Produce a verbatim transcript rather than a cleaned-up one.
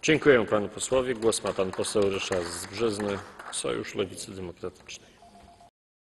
Dziękuję panu posłowi. Głos ma pan poseł Ryszard Brzezny, Sojusz Lewicy Demokratycznej.